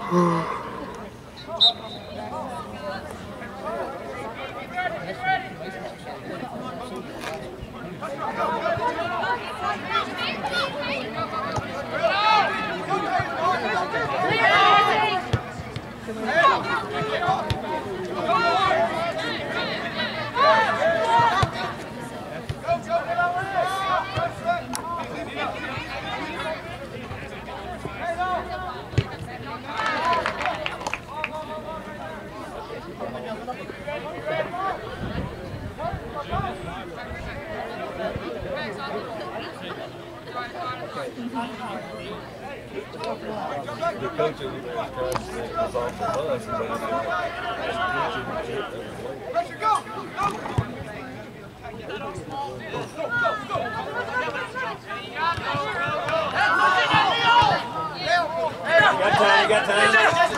The coach over there is trying to send us off the bus, and Pressure, go! Got time.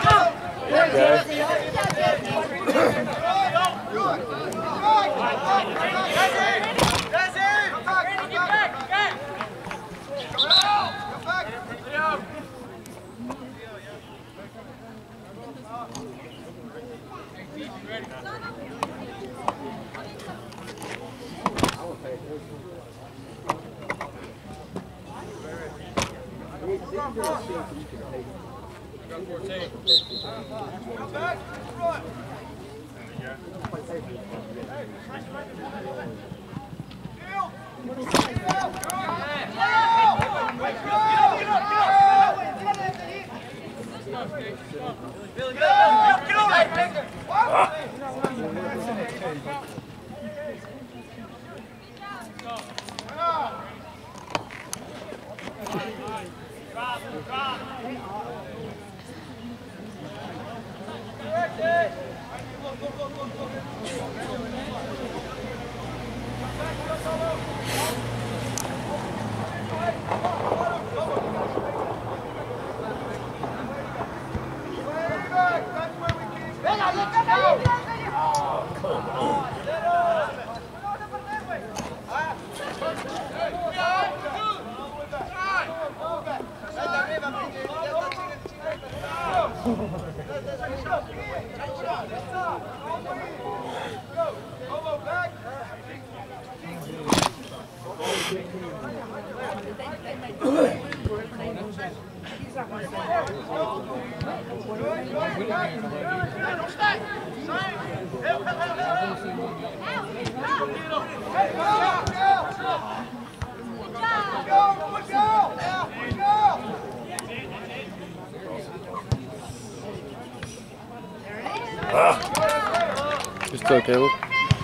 Just took Caleb.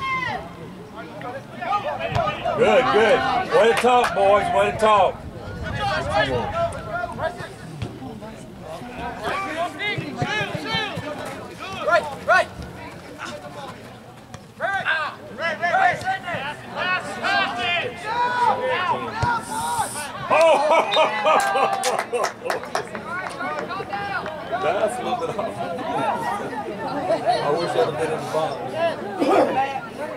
Good. Way to talk, boys. Way to talk. Right. That's a little bit off. I wish I'd have been in the box.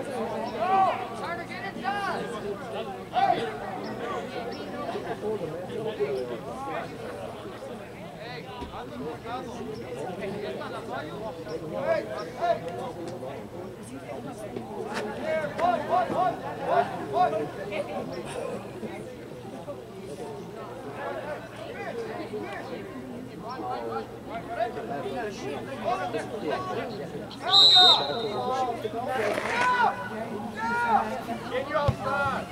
Get you outside.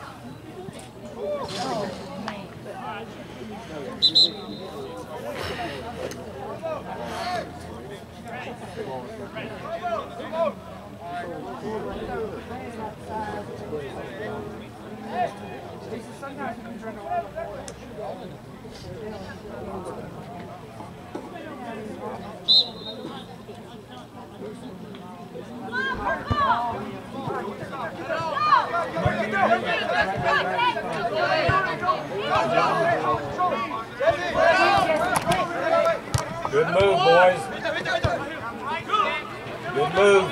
Good move, boys. Good move.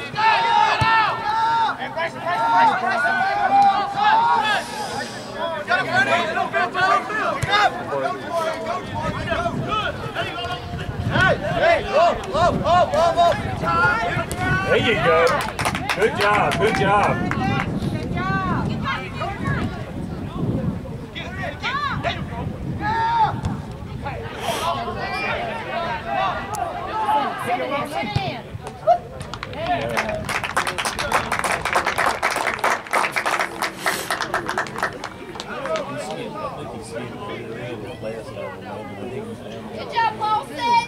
Hey, go! There you go. Good job, good job. Good job, Paulson!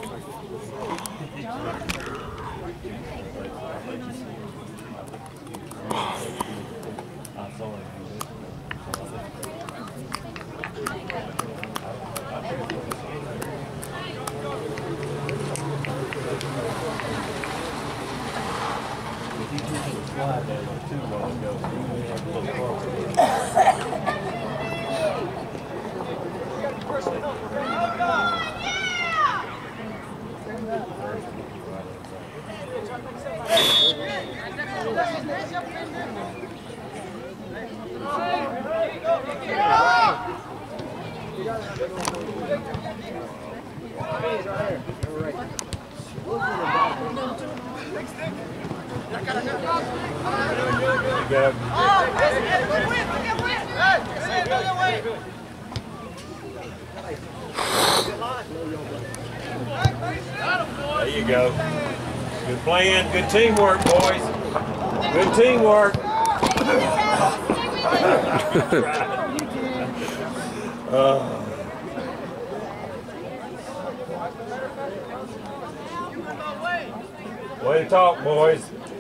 There you go. Good playing, good teamwork, boys. Good teamwork. Way to talk, boys.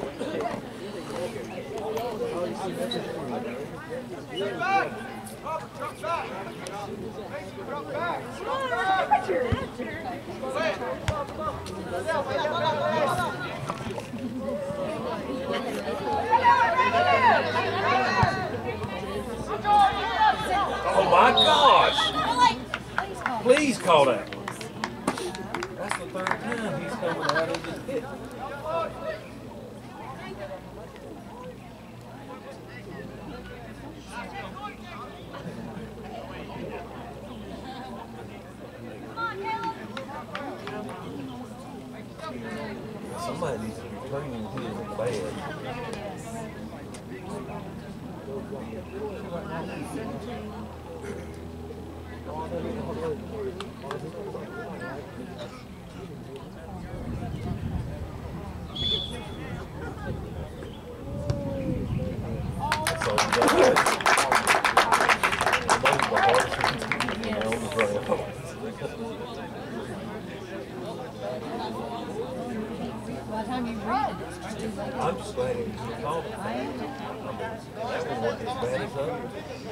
Oh my gosh! Please call that. That's the third time he's coming out of his hit. Somebody needs to be cleaning his bed. By the time you read it, it's just too late. I'm just glad he called it. That one wasn't as bad as others.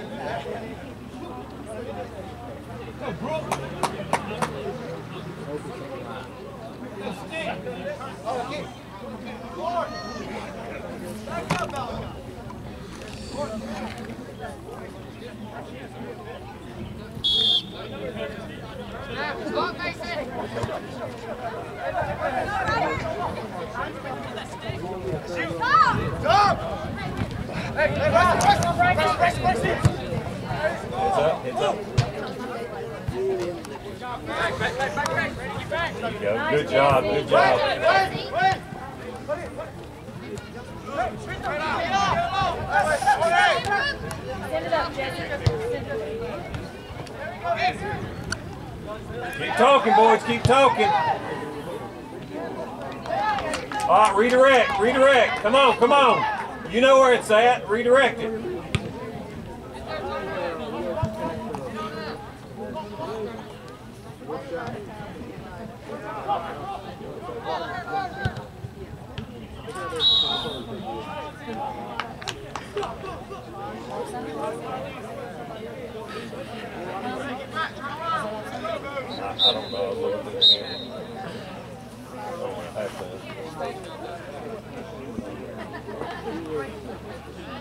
Heads up. There you go. Good job, good job. Send it up, Jesse. Keep talking, boys, keep talking. All right, redirect, redirect. Come on, come on. You know where it's at. Redirect it. I don't know. I'll look at the camera. I have to.